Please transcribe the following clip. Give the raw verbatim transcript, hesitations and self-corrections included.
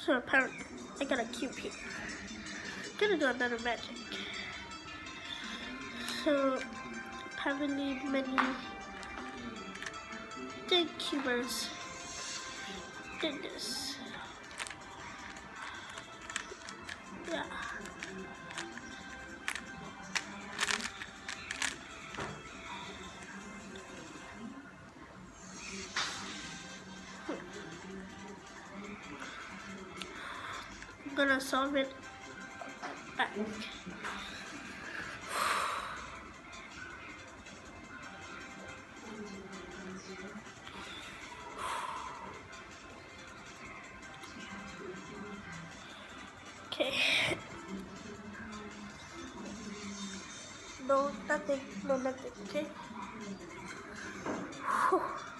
So apparently, I got a cube here. Gonna do another magic. So apparently many big cubers did this. Yeah. I'm gonna solve it back. Okay. No, nothing. No, nothing. Okay. Whew.